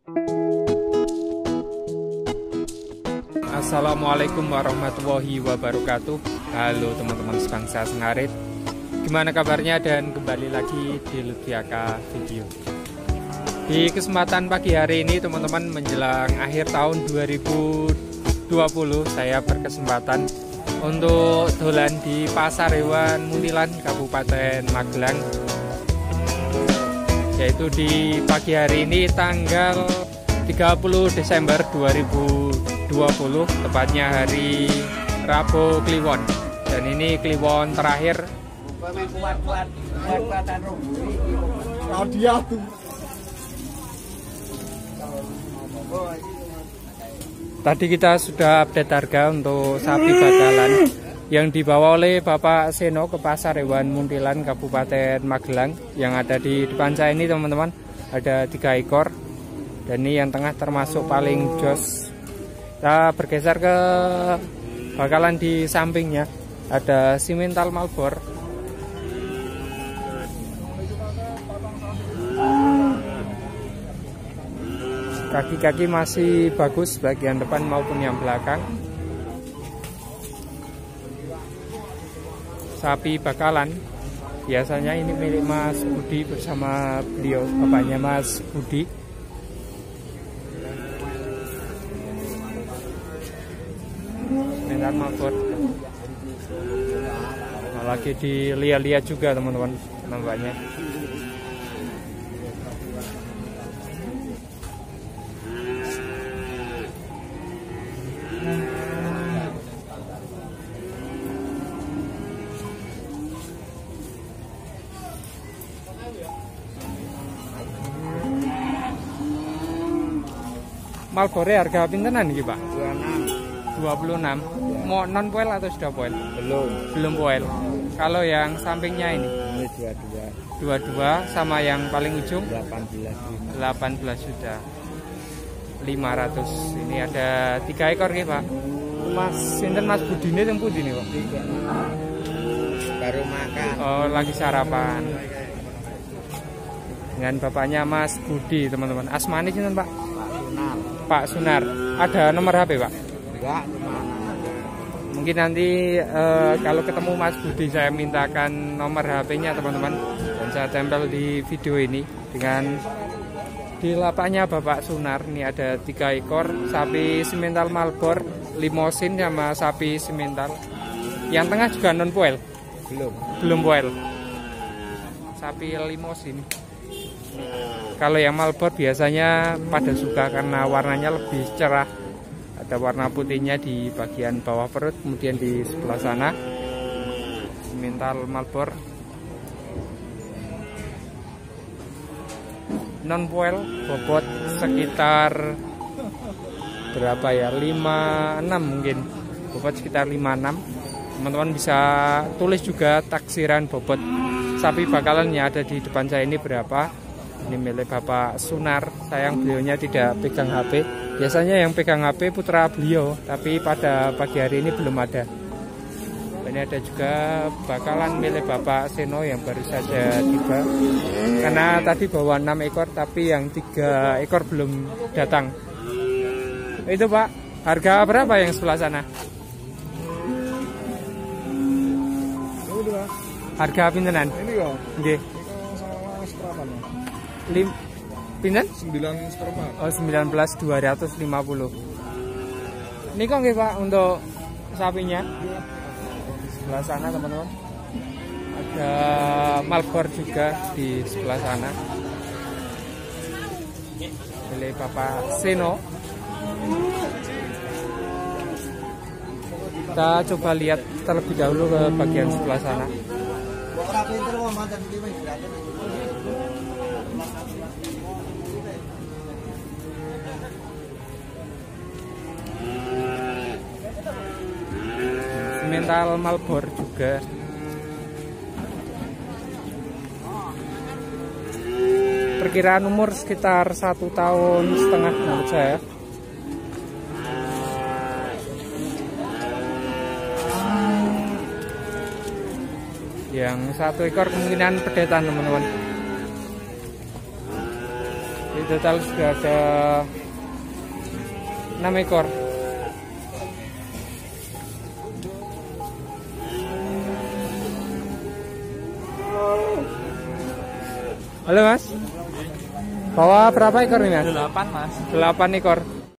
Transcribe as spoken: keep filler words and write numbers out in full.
Assalamualaikum warahmatullahi wabarakatuh. Halo teman-teman sebangsa Sengarit, gimana kabarnya, dan kembali lagi di Lutfiaka Video. Di kesempatan pagi hari ini teman-teman, menjelang akhir tahun dua ribu dua puluh, saya berkesempatan untuk dolan di Pasar Hewan Muntilan Kabupaten Magelang, yaitu di pagi hari ini tanggal tiga puluh Desember dua ribu dua puluh, tepatnya hari Rabu Kliwon, dan ini Kliwon terakhir. Tadi kita sudah update harga untuk sapi bakalan yang dibawa oleh Bapak Seno ke Pasar Hewan Muntilan Kabupaten Magelang, yang ada di depan saya ini teman-teman. Ada tiga ekor, dan ini yang tengah termasuk paling jos. Kita bergeser ke bakalan di sampingnya, ada Simmental Malbor. Kaki-kaki masih bagus, bagian depan maupun yang belakang. Sapi bakalan biasanya ini milik Mas Budi bersama beliau, bapaknya Mas Budi. Simmental Malbor lagi dilihat-lihat juga teman-teman, nampaknya. Malbore harga pintenan iki, Pak? dua puluh enam. Mau non poil atau sudah poil? Belum. Belum poil. Kalau yang sampingnya ini? Ini dua dua. dua dua, sama yang paling ujung? delapan belas. delapan belas juta lima ratus. Ini ada tiga ekor nih, Pak. Mas sinten Mas Budi ini yang putih nih, Pak? Baru makan. Oh, lagi sarapan. Dengan bapaknya Mas Budi, teman-teman. Asmani sinten, Pak? Sunar. Pak Sunar. Ada nomor H P, Pak? Enggak. Mungkin nanti uh, kalau ketemu Mas Budi saya mintakan nomor H P-nya teman-teman, dan saya tempel di video ini. Dengan di lapaknya Bapak Sunar, ini ada tiga ekor sapi Simmental Malbor, limosin sama sapi Simmental. Yang tengah juga non poil? Belum. Belum poil. Sapi limosin. Kalau yang Malbor biasanya pada suka karena warnanya lebih cerah. Ada warna putihnya di bagian bawah perut, kemudian di sebelah sana. Simmental Malbor non poil, bobot sekitar berapa ya, lima puluh enam mungkin, bobot sekitar lima puluh enam. Teman-teman bisa tulis juga taksiran bobot sapi bakalannya ada di depan saya ini berapa. Ini milik Bapak Sunar. Sayang beliaunya tidak pegang H P. Biasanya yang pegang H P putra beliau, tapi pada pagi hari ini belum ada. Ini ada juga bakalan milik Bapak Seno yang baru saja tiba. Karena tadi bawa enam ekor, tapi yang tiga ekor belum datang. Itu, Pak, harga berapa yang sebelah sana? Harga pintenan? Ini kok. Nggih. Lim pinten? sembilan seperempat. Oh, sembilan belas dua ratus lima puluh. Ini kok nggih, Pak, untuk sapinya? Sebelah sana teman-teman. Ada Malbor juga di sebelah sana. Milik Bapak Seno. Kita coba lihat terlebih dahulu ke bagian sebelah sana. Simmental Malbor juga. Perkiraan umur sekitar satu tahun setengah menurut saya. Yang satu ekor kemungkinan pedetan teman-teman. Di total sudah ada enam ekor. Halo Mas, bawa berapa ekor ini Mas? Delapan mas. Delapan ekor.